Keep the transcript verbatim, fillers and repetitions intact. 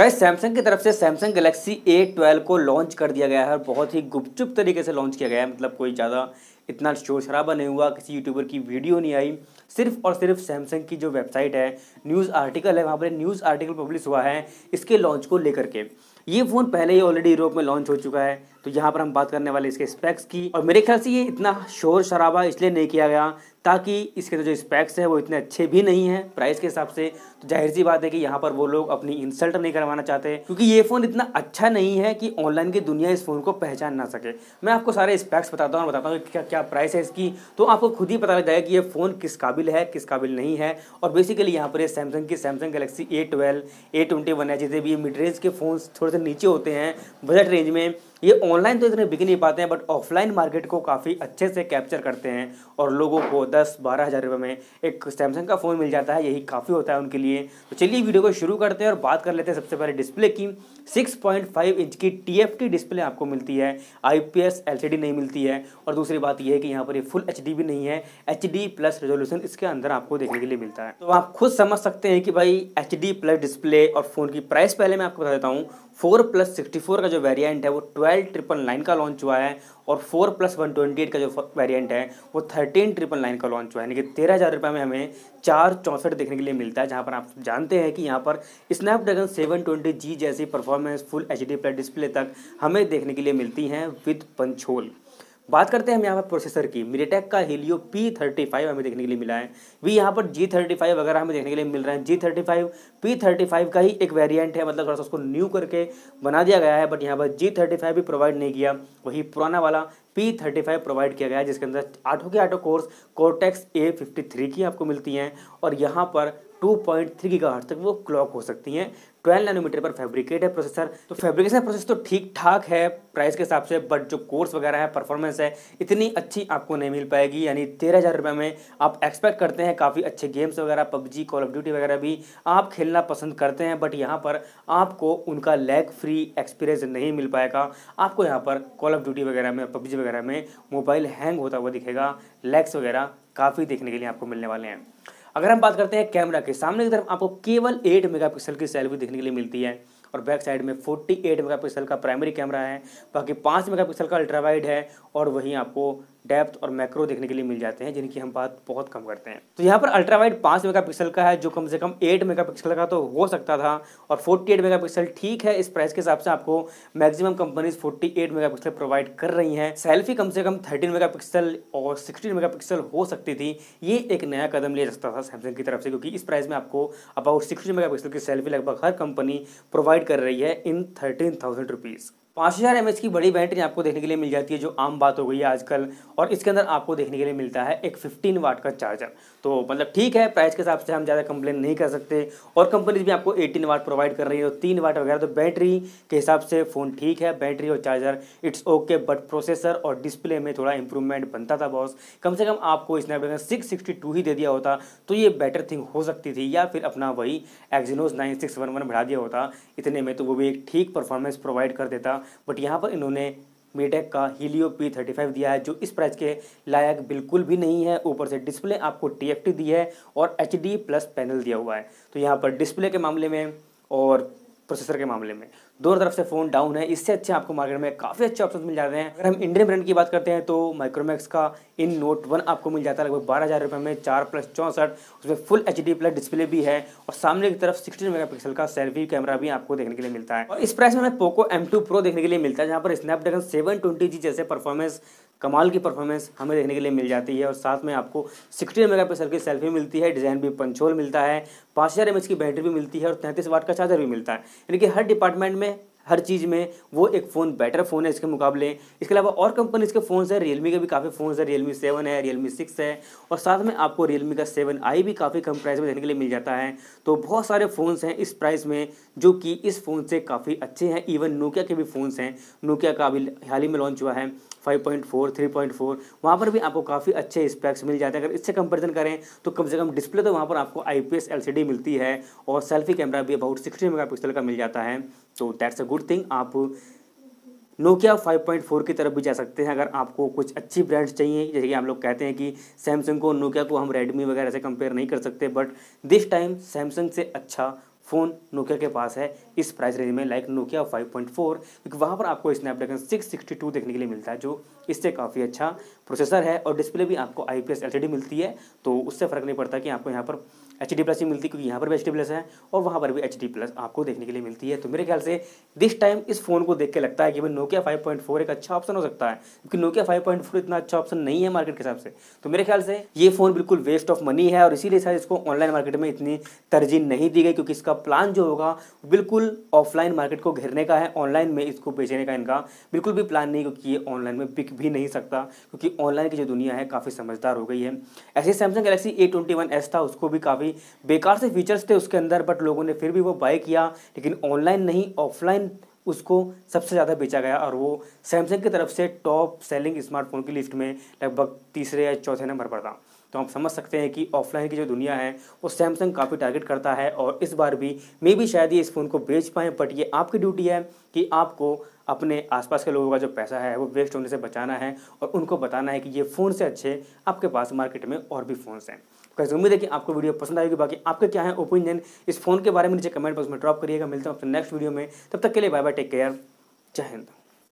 Guys Samsung की तरफ से सैमसंग गैलेक्सी ए ट्वेल्व को लॉन्च कर दिया गया है और बहुत ही गुपचुप तरीके से लॉन्च किया गया है। मतलब कोई ज़्यादा इतना शोर शराबा नहीं हुआ, किसी यूट्यूबर की वीडियो नहीं आई, सिर्फ और सिर्फ सैमसंग की जो वेबसाइट है, न्यूज़ आर्टिकल है, वहाँ पर न्यूज़ आर्टिकल पब्लिश हुआ है इसके लॉन्च को लेकर के। ये फ़ोन पहले ही ऑलरेडी यूरोप में लॉन्च हो चुका है, तो यहाँ पर हम बात करने वाले इसके स्पेक्स की। और मेरे ख्याल से ये इतना शोर शराबा इसलिए नहीं किया गया ताकि इसके जो स्पेक्स हैं वो इतने अच्छे भी नहीं हैं प्राइस के हिसाब से। तो जाहिर सी बात है कि यहाँ पर वो लोग अपनी इंसल्ट नहीं करवाना चाहते, क्योंकि ये फ़ोन इतना अच्छा नहीं है कि ऑनलाइन की दुनिया इस फ़ोन को पहचान ना सके। मैं आपको सारे स्पेक्स बताता हूँ और बताता हूँ कि क्या क्या प्राइस है इसकी, तो आपको खुद ही पता लग जाएगा कि ये फ़ोन किस काबिल है किस काबिल नहीं है। और बेसिकली यहाँ पर ये सैमसंग की Samsung Galaxy A twelve A twenty one है, जितने भी मिड रेंज के फ़ोन्स थोड़े से नीचे होते हैं बजट रेंज में, ये ऑनलाइन तो इतने बिक नहीं पाते हैं बट ऑफलाइन मार्केट को काफ़ी अच्छे से कैप्चर करते हैं और लोगों को दस बारह हज़ार रुपये में एक सैमसंग का फ़ोन मिल जाता है, यही काफ़ी होता है उनके लिए। तो चलिए वीडियो को शुरू करते हैं और बात कर लेते हैं सबसे पहले डिस्प्ले की। सिक्स पॉइंट फाइव इंच की टी एफ टी डिस्प्ले आपको मिलती है, I P S L C D नहीं मिलती है। और दूसरी बात यह है कि यहाँ पर ये फुल एच डी भी नहीं है, एच डी प्लस रेजोल्यूशन इसके अंदर आपको देखने के लिए मिलता है। तो आप खुद समझ सकते हैं कि भाई एच डी प्लस डिस्प्ले और फ़ोन की प्राइस पहले मैं आपको बता देता हूँ। फोर प्लस सिक्सटी फोर का जो वेरिएंट है वो ट्वेल्व ट्रिपल नाइन का लॉन्च हुआ है और four plus one twenty eight का जो वेरिएंट है वो थर्टीन ट्रिपल नाइन का लॉन्च हुआ है, यानी कि तेरह हज़ार रुपये में हमें चार चौंसठ देखने के लिए मिलता है। जहाँ पर आप जानते हैं कि यहाँ पर स्नैपड्रैगन सेवन ट्वेंटी जी जैसी performance full H D plus display तक हमें देखने के लिए मिलती हैं विद पंच होल। बात करते हैं हम यहाँ पर प्रोसेसर की। मीडियाटेक का हीलियो पी थर्टी फाइव हमें देखने के लिए मिला है, भी यहाँ पर जी थर्टी फाइव वगैरह हमें देखने के लिए मिल रहा है। G thirty five P thirty five का ही एक वेरिएंट है, मतलब थोड़ा सा उसको न्यू करके बना दिया गया है, बट यहाँ पर जी थर्टी फाइव भी प्रोवाइड नहीं किया, वही पुराना वाला पी थर्टी फाइव प्रोवाइड किया गया है, जिसके अंदर आठों के आठों cores Cortex A fifty three की आपको मिलती हैं और यहाँ पर टू पॉइंट थ्री गीगाहर्ट्ज़ तक वो क्लॉक हो सकती हैं। ट्वेल्व नैनोमीटर पर फैब्रिकेट है प्रोसेसर, तो फैब्रिकेशन प्रोसेस तो ठीक ठाक है प्राइस के हिसाब से, बट जो कोर्स वगैरह है परफॉर्मेंस है इतनी अच्छी आपको नहीं मिल पाएगी। यानी तेरह हज़ार रुपये में आप एक्सपेक्ट करते हैं काफ़ी अच्छे गेम्स वगैरह, पबजी कॉल ऑफ ड्यूटी वगैरह भी आप खेलना पसंद करते हैं, बट यहाँ पर आपको उनका लैग फ्री एक्सपीरियंस नहीं मिल पाएगा। आपको यहाँ पर कॉल ऑफ ड्यूटी वगैरह में, पबजी वगैरह में मोबाइल हैंग होता हुआ दिखेगा, लैग्स वगैरह काफ़ी देखने के लिए आपको मिलने वाले हैं। अगर हम बात करते हैं कैमरा के, सामने की तरफ आपको केवल एट मेगापिक्सल की सेल्फी देखने के लिए मिलती है और बैक साइड में अड़तालीस मेगापिक्सल का प्राइमरी कैमरा है, बाकी पाँच मेगापिक्सल का अल्ट्रा वाइड है और वहीं आपको डेप्थ और मैक्रो देखने के लिए मिल जाते हैं, जिनकी हम बात बहुत कम करते हैं। तो यहाँ पर अल्ट्रा वाइड पाँच मेगापिक्सल का है, जो कम से कम आठ मेगापिक्सल का तो हो सकता था, और अड़तालीस मेगापिक्सल ठीक है इस प्राइस के हिसाब से। आपको मैक्सिमम कंपनीज अड़तालीस मेगापिक्सल प्रोवाइड कर रही हैं। सेल्फी कम से कम तेरह मेगापिक्सल और सोलह मेगापिक्सल हो सकती थी, ये एक नया कदम लिया जा सकता था सैमसंग की तरफ से, क्योंकि इस प्राइस में आपको अबाउट सोलह मेगापिक्सल की सेल्फी लगभग हर कंपनी प्रोवाइड कर रही है इन थर्टीन थाउजेंड रुपीज़। पाँच हज़ार एम एच की बड़ी बैटरी आपको देखने के लिए मिल जाती है, जो आम बात हो गई है आजकल, और इसके अंदर आपको देखने के लिए मिलता है एक पंद्रह वाट का चार्जर। तो मतलब ठीक है, प्राइस के हिसाब से हम ज़्यादा कंप्लेन नहीं कर सकते, और कंपनीज भी आपको अठारह वाट प्रोवाइड कर रही है, तो तीन वाट वगैरह। तो बैटरी के हिसाब से फ़ोन ठीक है, बैटरी और charger it's okay, but processor और डिस्प्ले में थोड़ा इंप्रूवमेंट बनता था बॉस। कम से कम आपको स्नैपड्रैगन सिक्स सिक्सटी टू ही दे दिया होता तो ये बेटर थिंग हो सकती थी, या फिर अपना वही Exynos nine six one one बढ़ा दिया होता इतने में, तो वो भी एक ठीक परफॉर्मेंस प्रोवाइड कर देता। बट यहाँ पर इन्होंने मीडियाटेक का हीलियो पी थर्टी फाइव दिया है, जो इस प्राइस के लायक बिल्कुल भी नहीं है। ऊपर से डिस्प्ले आपको टी एफ टी दी है और एच डी प्लस पैनल दिया हुआ है। तो यहाँ पर डिस्प्ले के मामले में और प्रोसेसर के मामले में दोनों तरफ से फ़ोन डाउन है। इससे अच्छे आपको मार्केट में काफ़ी अच्छे ऑप्शन मिल जाते हैं। अगर हम इंडियन ब्रांड की बात करते हैं तो माइक्रोमैक्स का इन नोट वन आपको मिल जाता है लगभग बारह हज़ार रुपये में, चार प्लस चौंसठ, उसमें full H D plus display भी है और सामने की तरफ सिक्सटीन मेगापिक्सल का सेल्फी कैमरा भी आपको देखने के लिए मिलता है। और इस प्राइस में हमें पोको एम टू प्रो देखने के लिए मिलता है, जहाँ पर स्नैपड्रैगन सेवन ट्वेंटी जी जैसे परफॉर्मेंस, कमाल की परफॉर्मेंस हमें देखने के लिए मिल जाती है, और साथ में आपको सिक्सटीन मेगापिक्सल की सेल्फी मिलती है, डिज़ाइन भी पंचोल मिलता है, पाँच हज़ार एम एच की बैटरी भी मिलती है और तैंतीस वाट का चार्जर भी मिलता है। यानी कि हर डिपार्टमेंट में, हर चीज़ में वो एक फ़ोन बेटर फ़ोन है इसके मुकाबले। इसके अलावा और कंपनीज़ के फ़ोन्स है, रियलमी के भी काफ़ी फ़ोन्स है, रियलमी सेवन है, रियलमी सिक्स है, और साथ में आपको रियलमी का सेवन आई भी काफ़ी कम प्राइस में देखने के लिए मिल जाता है। तो बहुत सारे फ़ोन्स हैं इस प्राइस में जो कि इस फ़ोन से काफ़ी अच्छे हैं। इवन नोकिया के भी फ़ोन्स हैं, नोकिया का अभी हाल ही में लॉन्च हुआ है five point four, three point four, वहाँ पर भी आपको काफ़ी अच्छे स्पेक्स मिल जाते हैं। अगर इससे कंपैरिजन करें तो कम से कम डिस्प्ले तो वहाँ पर आपको I P S L C D मिलती है और सेल्फी कैमरा भी अबाउट सिक्सटी मेगापिक्सल का मिल जाता है। तो दैट्स अ गुड थिंग। आप नोकिया फाइव पॉइंट फोर की तरफ भी जा सकते हैं अगर आपको कुछ अच्छी ब्रांड्स चाहिए। जैसे कि हम लोग कहते हैं कि सैमसंग को, नोकिया को हम रेडमी वगैरह से कंपेयर नहीं कर सकते, बट दिस टाइम सैमसंग से अच्छा फ़ोन नोकिया के पास है इस प्राइस रेंज में, like Nokia five point four, क्योंकि वहाँ पर आपको स्नैपड्रैगन सिक्स सिक्सटी टू देखने के लिए मिलता है जो इससे काफ़ी अच्छा प्रोसेसर है, और डिस्प्ले भी आपको I P S L C D मिलती है, तो उससे फ़र्क नहीं पड़ता कि आपको यहाँ पर एच डी प्लस ही मिलती है, क्योंकि यहाँ पर भी एच डी प्लस है और वहाँ पर भी एच डी प्लस आपको देखने के लिए मिलती है। तो मेरे ख्याल से दिस टाइम इस फ़ोन को देख के लगता है कि भाई नोकिया फाइव पॉइंट फोर एक अच्छा ऑप्शन हो सकता है, क्योंकि नोकिया फाइव पॉइंट फोर इतना अच्छा ऑप्शन नहीं है मार्केट के हिसाब से। तो मेरे ख्याल से ये फ़ोन बिल्कुल वेस्ट ऑफ मनी है, और इसीलिए शायद इसको ऑनलाइन मार्केट में इतनी तरजीह नहीं दी गई, क्योंकि इसका प्लान जो होगा बिल्कुल ऑफलाइन मार्केट को घेरने का है, ऑनलाइन में इसको बेचने का इनका बिल्कुल भी प्लान नहीं, क्योंकि ये ऑनलाइन में बिक भी नहीं सकता, क्योंकि ऑनलाइन की जो दुनिया है काफ़ी समझदार हो गई है। ऐसे Samsung Galaxy A twenty one S था, उसको भी काफ़ी बेकार से फीचर्स थे उसके अंदर, बट लोगों ने फिर भी वो बाय किया, लेकिन ऑनलाइन नहीं ऑफलाइन उसको सबसे ज़्यादा बेचा गया, और वो सैमसंग की तरफ से टॉप सेलिंग स्मार्टफोन की लिस्ट में लगभग तीसरे या चौथे नंबर पर था। तो आप समझ सकते हैं कि ऑफलाइन की जो दुनिया है वो सैमसंग काफ़ी टारगेट करता है, और इस बार भी मे बी शायद ये इस फ़ोन को बेच पाएँ, बट ये आपकी ड्यूटी है कि आपको अपने आसपास के लोगों का जो पैसा है वो वेस्ट होने से बचाना है, और उनको बताना है कि ये फ़ोन से अच्छे आपके पास मार्केट में और भी फ़ोन्स हैं। कैसे उम्मीद है कि आपको वीडियो पसंद आएगी। बाकी आपके क्या है ओपिनियन इस फ़ोन के बारे में नीचे कमेंट बॉक्स में ड्रॉप करिएगा। मिलते हैं आपसे नेक्स्ट वीडियो में, तब तक के लिए बाय बाय, टेक केयर, जय हिंद।